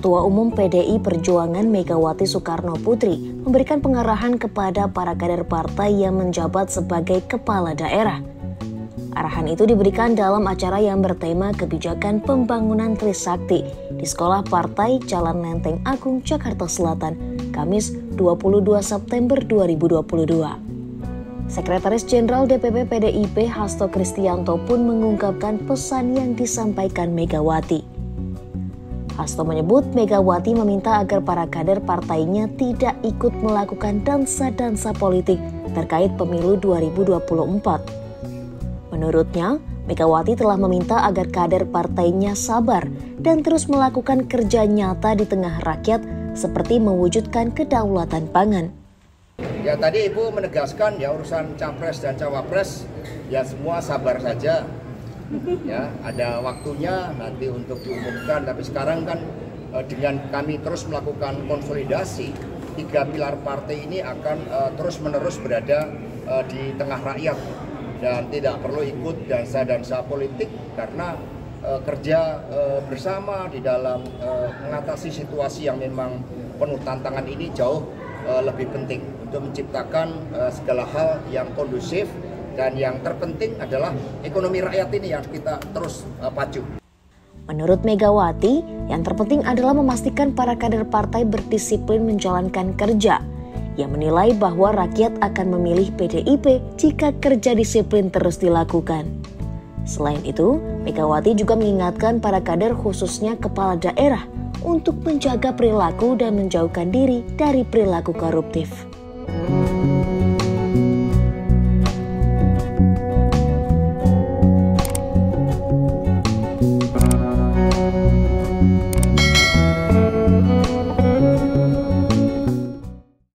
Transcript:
Ketua Umum PDI Perjuangan Megawati Soekarno Putri memberikan pengarahan kepada para kader partai yang menjabat sebagai kepala daerah. Arahan itu diberikan dalam acara yang bertema kebijakan pembangunan Trisakti di Sekolah Partai Jalan Lenteng Agung, Jakarta Selatan, Kamis 22 September 2022. Sekretaris Jenderal DPP PDIP Hasto Kristianto pun mengungkapkan pesan yang disampaikan Megawati. Hasto menyebut Megawati meminta agar para kader partainya tidak ikut melakukan dansa-dansa politik terkait pemilu 2024. Menurutnya, Megawati telah meminta agar kader partainya sabar dan terus melakukan kerja nyata di tengah rakyat seperti mewujudkan kedaulatan pangan. Ya tadi Ibu menegaskan ya urusan Capres dan Cawapres ya semua sabar saja. Ya, ada waktunya nanti untuk diumumkan, tapi sekarang kan dengan kami terus melakukan konsolidasi, 3 pilar partai ini akan terus-menerus berada di tengah rakyat dan tidak perlu ikut dansa-dansa politik karena kerja bersama di dalam mengatasi situasi yang memang penuh tantangan ini jauh lebih penting untuk menciptakan segala hal yang kondusif. Dan yang terpenting adalah ekonomi rakyat ini yang kita terus pacu. Menurut Megawati, yang terpenting adalah memastikan para kader partai berdisiplin menjalankan kerja. Ia menilai bahwa rakyat akan memilih PDIP jika kerja disiplin terus dilakukan. Selain itu, Megawati juga mengingatkan para kader khususnya kepala daerah untuk menjaga perilaku dan menjauhkan diri dari perilaku koruptif.